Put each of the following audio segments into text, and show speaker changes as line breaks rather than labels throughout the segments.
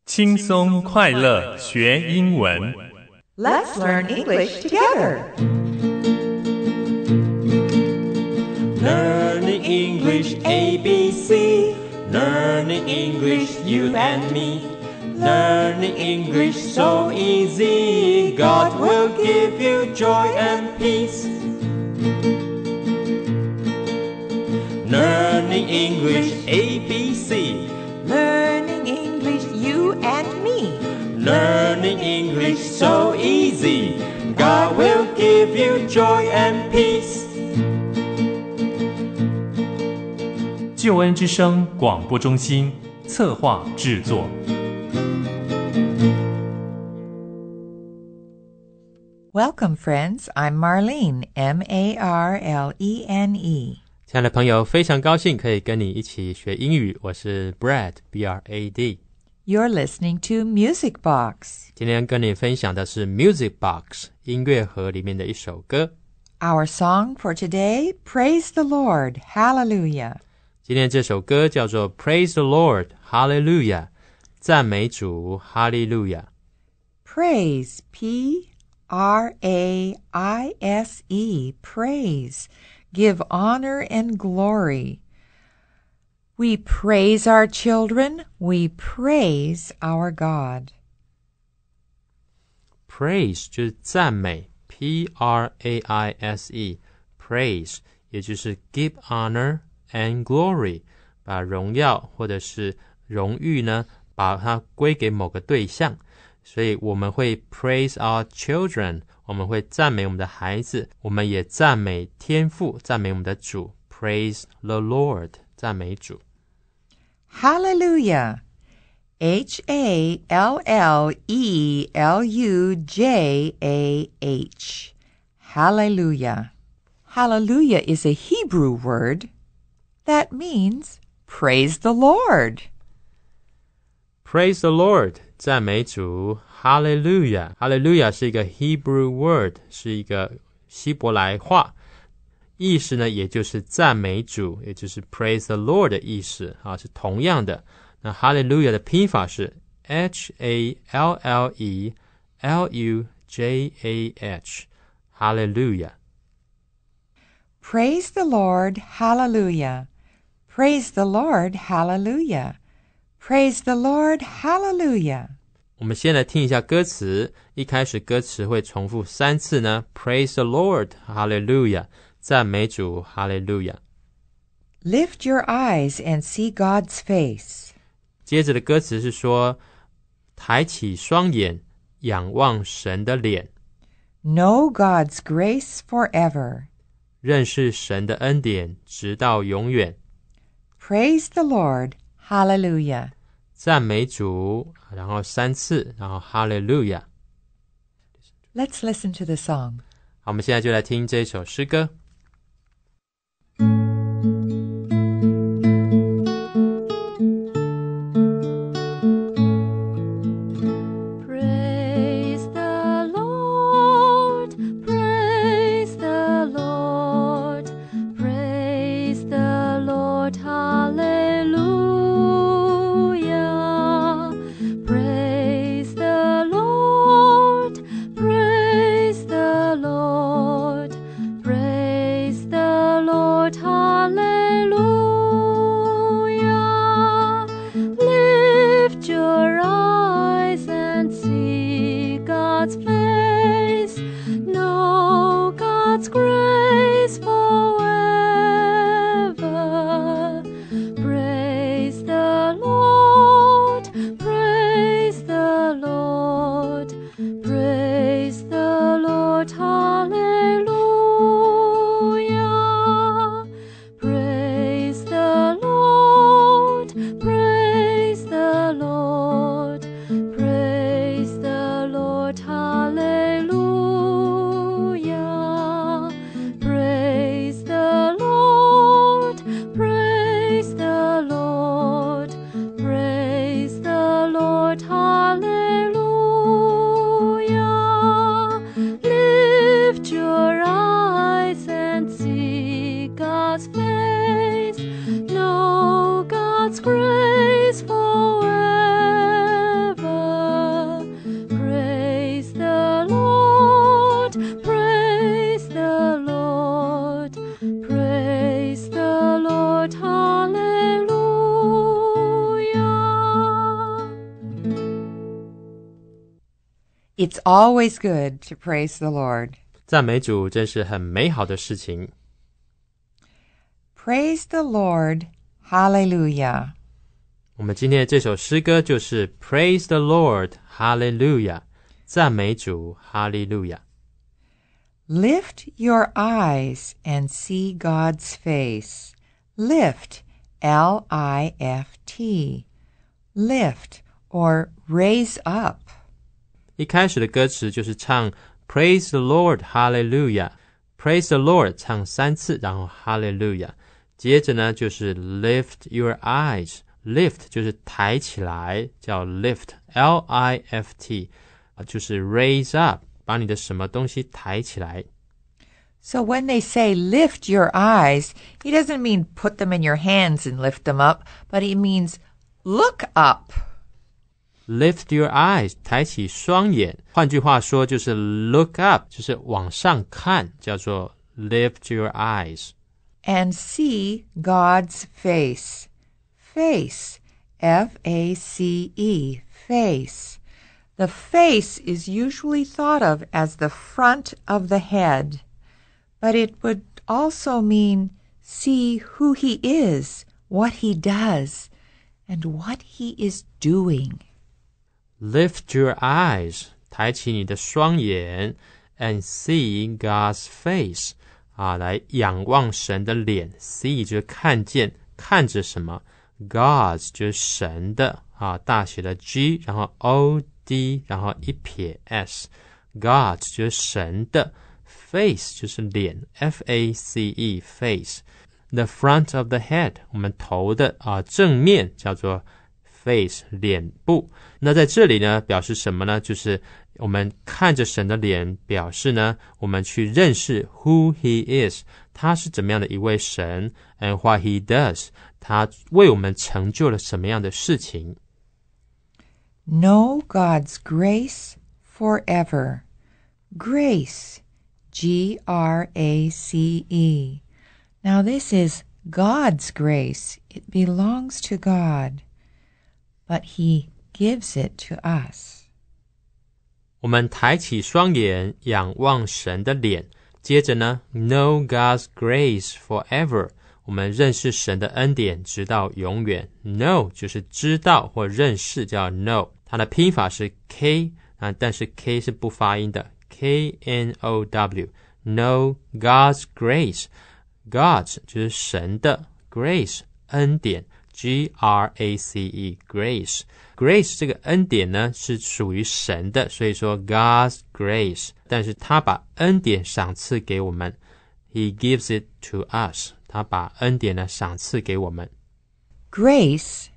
轻松快乐学英文。
Let's learn English together.
Learning English ABC. Learning English you and me. Learning English so easy. God will give you joy and peace. Learning English ABC.
Learning English you and me.
Learning English so easy. God will give you joy and peace.
救恩之声广播中心策划制作。
Welcome, friends. I'm Marlene, M-A-R-L-E-N-E.
亲爱的朋友，非常高兴可以跟你一起学英语，我是 Brad, B-R-A-D.
You're listening to Music Box.
今天跟你分享的是 Music Box 音乐盒里面的一首歌。
Our song for today, Praise the Lord, Hallelujah.
今天这首歌叫做 Praise the Lord, Hallelujah 赞美主，哈利路亚。
Praise, P-R-A-I-S-E, praise. Give honor and glory. We praise our children. We praise our God.
Praise 就是赞美 P-R-A-I-S-E Praise 也就是 give honor and glory 把荣耀或者是荣誉呢把它归给某个对象，所以我们会 praise our children， 我们会赞美我们的孩子，我们也赞美天父，赞美我们的主 praise the Lord 赞美主。
Hallelujah. H-A-L-L-E-L-U-J-A-H. Hallelujah. Hallelujah is a Hebrew word that means praise the Lord.
Praise the Lord 赞美主 Hallelujah Hallelujah 是一个 Hebrew word 是一个希伯来话，意思呢也就是赞美主，也就是 Praise the Lord 的意思是同样的。那 Hallelujah 的拼法是 H-A-L-L-E-L-U-J-A-H Hallelujah.
Praise the Lord, hallelujah. Praise the Lord, hallelujah. Praise the Lord, hallelujah.
我们先来听一下歌词，一开始歌词会重复3次呢 Praise the Lord, hallelujah 赞美主 hallelujah.
Lift your eyes and see God's face.
接着的歌词是说抬起双眼仰望神的脸，
Know God's grace forever.
认识神的恩典直到永远。
Praise the Lord, hallelujah.
赞美主，然后3次，然后 Hallelujah。
Let's listen to the song.
好，我们现在就来听这首诗歌。
God's grace forever.
It's always good to praise the Lord.
赞美主真是很美好的事情。
Praise the Lord, hallelujah.
我们今天的这首诗歌就是 Praise the Lord, Hallelujah， 赞美主，哈利路亚。
Lift your eyes and see God's face. Lift, L-I-F-T. Lift or raise up.
一开始的歌词就是唱 Praise the Lord, Hallelujah， Praise the Lord 唱3次，然后 Hallelujah。接着呢就是 Lift your eyes， Lift 就是抬起来，叫 Lift， L-I-F-T， 就是 raise up， 把你的什么东西抬起来。
So when they say lift your eyes, he doesn't mean put them in your hands and lift them up, but he means look up.
Lift your eyes， 抬起双眼，换句话说就是 look up， 就是往上看，叫做 lift your eyes。
And see God's face. Face, F-A-C-E, face. The face is usually thought of as the front of the head, but it would also mean see who he is, what he does, and what he is doing.
Lift your eyes， 抬起你的双眼 and see God's face， 来仰望神的脸。 See 就是看见，看着什么， God's 就是神的，大写的 G， 然后 O-D， 然后一撇 S， God's 就是神的， face 就是脸， F-A-C-E face。The front of the head， 我们头的正面叫做 face， 脸部。那在这里呢表示什么呢？就是我们看着神的脸，表示呢我们去认识 who he is， 他是怎么样的一位神， and what he does， 他为我们成就了什么样的事情。
Know God's grace forever. Grace, G-R-A-C-E. Now this is God's grace. It belongs to God, but he gives it to us.
我们抬起双眼，仰望神的脸。接着呢 Know God's grace forever， 我们认识神的恩典直到永远。 Know 就是知道或认识，叫 know， 它的拼法是 K， 但是 K 是不发音的， K-N-O-W。 Know God's grace， God's 就是神的， grace 恩典， G-R-A-C-E grace。 Grace 这个恩典呢是属于神的，所以说 God's grace， 但是他把恩典赏赐给我们， He gives it to us， 他把恩典呢赏赐给我们。
Grace,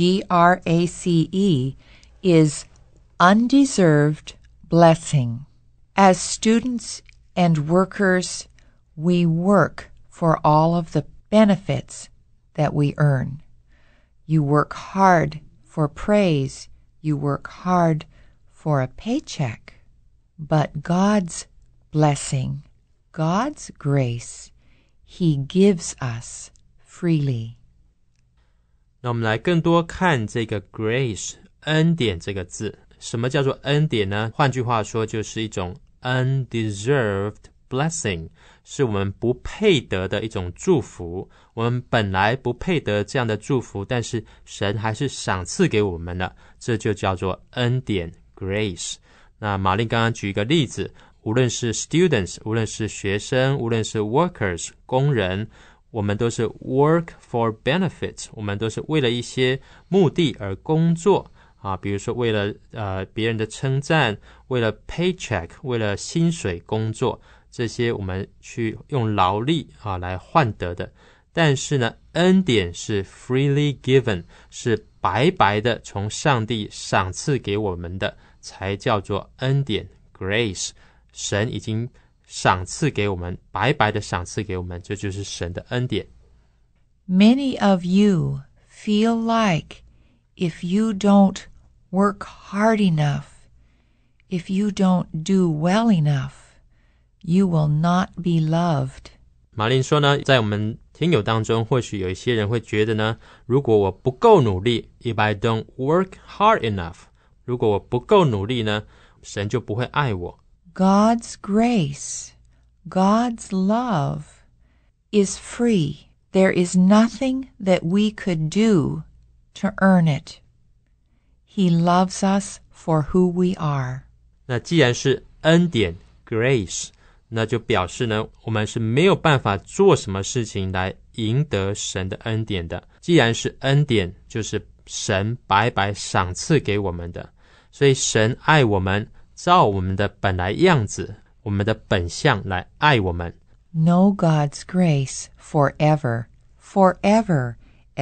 G-R-A-C-E, is undeserved blessing. As students and workers, we work for all of the benefits that we earn. You work hard for praise, you work hard for a paycheck. But God's blessing, God's grace, he gives us freely.
那我们来更多看这个 grace， 恩典这个字。什么叫做恩典呢？换句话说，就是一种 undeserved blessing， 是我们不配得的一种祝福。我们本来不配得这样的祝福，但是神还是赏赐给我们了，这就叫做恩典 grace。 那玛丽刚刚举一个例子，无论是 students， 无论是学生，无论是 workers 工人，我们都是 work for benefits， 我们都是为了一些目的而工作比如说为了别人的称赞，为了 paycheck， 为了薪水工作，这些我们去用劳力来换得的。但是呢，恩典是 freely given， 是白白的从上帝赏赐给我们的，才叫做恩典 grace。 神已经赏赐给我们，白白的赏赐给我们，这就是神的恩典。
Many of you feel like if you don't work hard enough, if you don't do well enough, you will not be loved.
马琳说呢，在我们听友当中，或许有一些人会觉得呢，如果我不够努力 ，if I don't work hard enough， 如果我不够努力呢， 神就不会爱我。
God's grace, God's love is free. There is nothing that we could do to earn it. He loves us for who we are.
那既然是恩典 grace， 那就表示呢，我们是没有办法做什么事情来赢得神的恩典的。既然是恩典，就是神白白赏赐给我们的，所以神爱我们，照我们的本来样子，我们的本相来爱我们。
Know God's grace forever, forever,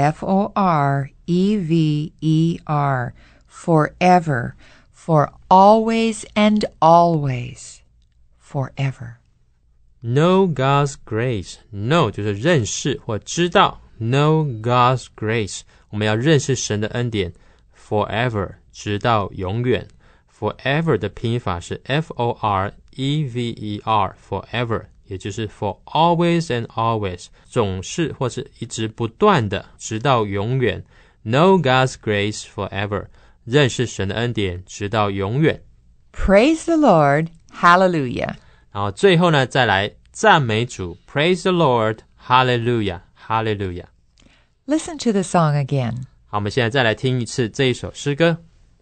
F-O-R-E-V-E-R, forever, for always and always, forever.
Know God's grace. Know 就是认识或知道。Know God's grace， 我们要认识神的恩典 forever， 直到永远。Forever 的拼音法是 F-O-R-E-V-E-R， forever， 也就是 for always and always， 总是或是一直不断的，直到永远。Know God's grace forever， 认识神的恩典直到永远。
Praise the Lord, hallelujah.
然后最后呢，再来赞美主 Praise the Lord, Hallelujah, Hallelujah.
Listen to the song again.
好，我们现在再来听一次这一首诗歌。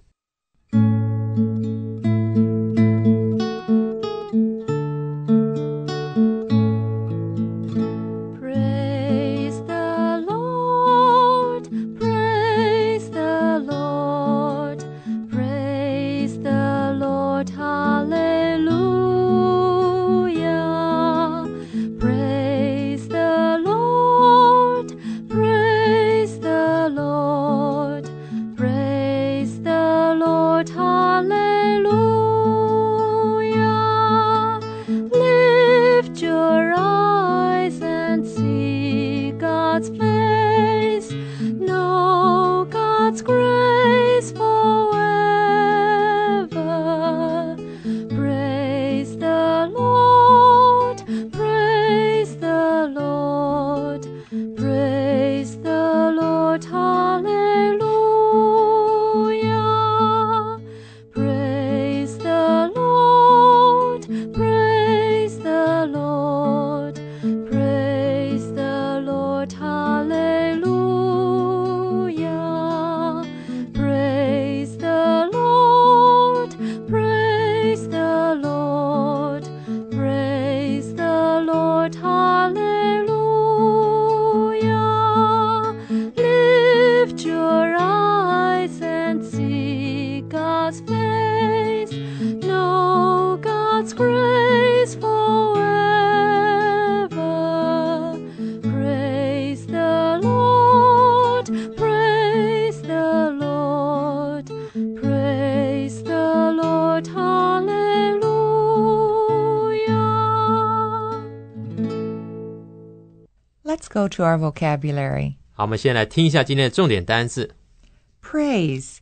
Let's go to our vocabulary.
好，我们先来听一下今天的重点单字。
Praise,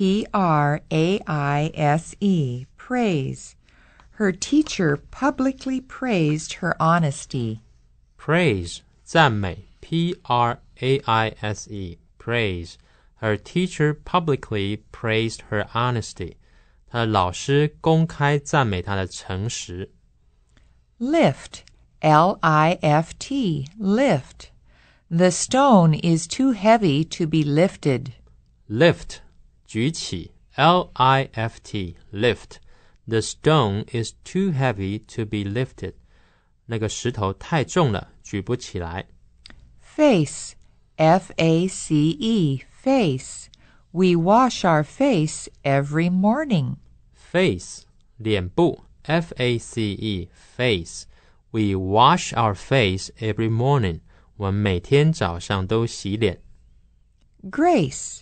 P-R-A-I-S-E, praise. Her teacher publicly praised her honesty.
Praise 赞美 P-R-A-I-S-E praise. Her teacher publicly praised her honesty. 她的老师公开赞美她的诚实。
Lift, L-I-F-T, lift. The stone is too heavy to be lifted.
Lift 举起 L-I-F-T lift. The stone is too heavy to be lifted. 那个石头太重了，举不起来。
Face, F-A-C-E, face. We wash our face every morning.
Face 脸部 F-A-C-E face. We wash our face every morning. 我们每天早上都洗脸。
Grace,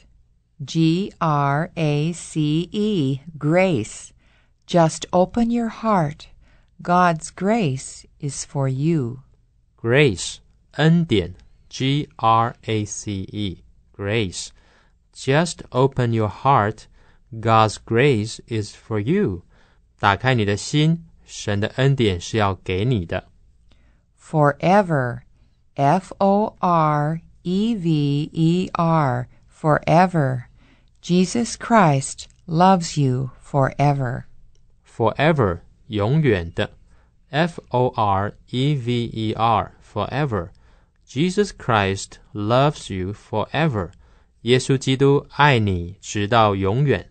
G-R-A-C-E, grace. Just open your heart. God's grace is for you.
Grace 恩典 G-R-A-C-E grace. Just open your heart. God's grace is for you. 打開你的心，神的恩典是要給你的。
Forever, F-O-R-E-V-E-R, forever. Jesus Christ loves you forever.
forever 永远的 Forever forever Jesus Christ loves you forever 耶稣基督爱你直到永远。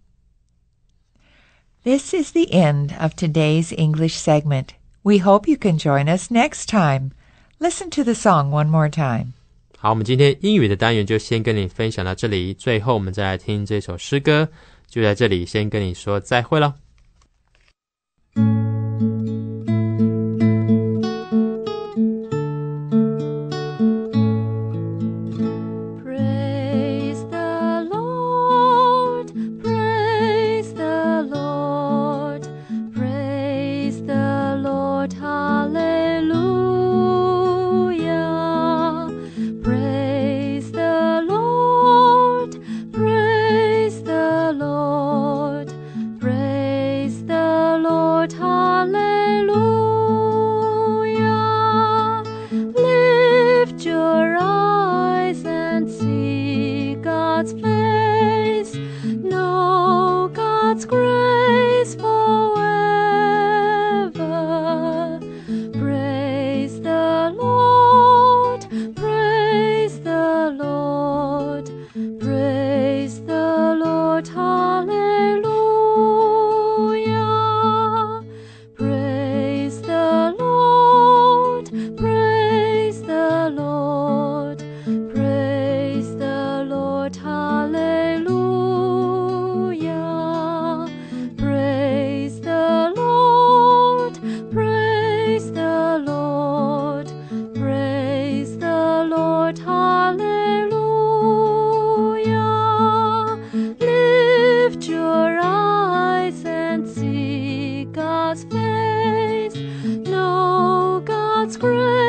This is the end of today's English segment. We hope you can join us next time. Listen to the song one more time.
好，我们今天英语的单元就先跟你分享到这里，最后我们再来听这首诗歌，就在这里先跟你说再会了。
God's grace.